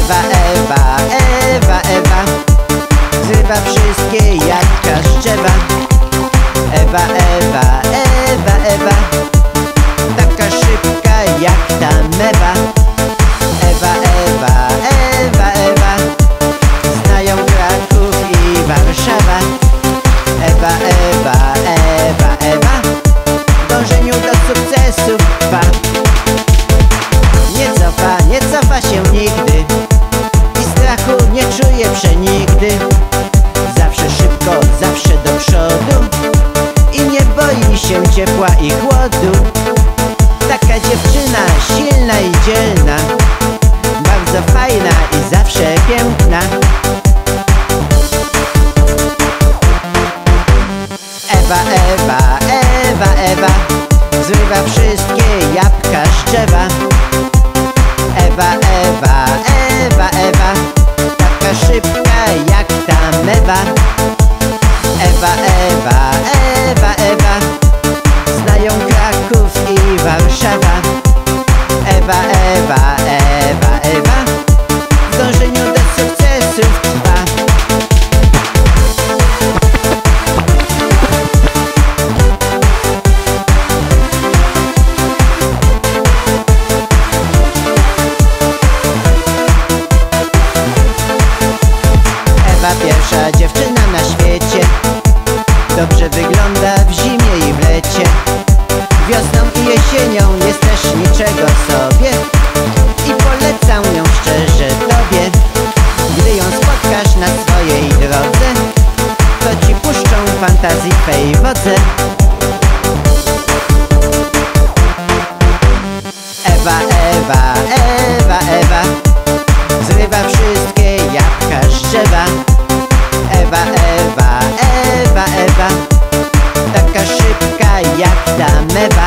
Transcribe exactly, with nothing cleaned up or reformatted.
Ewa, Ewa, Ewa, Ewa zrywa wszystkie jabłka z drzewa. Ewa, Ewa, Ewa, Ewa taka szybka jak ta mewa. Ewa, Ewa, Ewa, Ewa znają Kraków i Warszawa. Ewa, Ewa, Ewa, Ewa w dążeniu do sukcesu trwa. Nie cofa, nie cofa się nigdy i strachu nie czuje przenigdy. Zawsze szybko, zawsze do przodu i nie boi się ciepła i chłodu. Taka dziewczyna silna i dzielna, bardzo fajna i zawsze piękna. Ewa, Ewa, Ewa, Ewa zrywa wszystkie jabłka z drzewa. Ewa, Ewa, Ewa, Ewa taka szybka jak ta mewa. Ewa, Ewa, Ewa, Ewa znają Kraków i Warszawa. Ewa, Ewa, Ewa, Ewa w dążeniu do sukcesów trwa. Pierwsza dziewczyna na świecie, dobrze wygląda w zimie i w lecie. Wiosną i jesienią jest też niczego sobie i polecam ją szczerze tobie. Gdy ją spotkasz na swojej drodze, to ci puszczą fantazji twej wodze. Ewa, Ewa, Ewa, Ewa zrywa wszystkie jabłka z drzewa. Ewa, Ewa, Ewa, Ewa taka szybka jak ta mewa.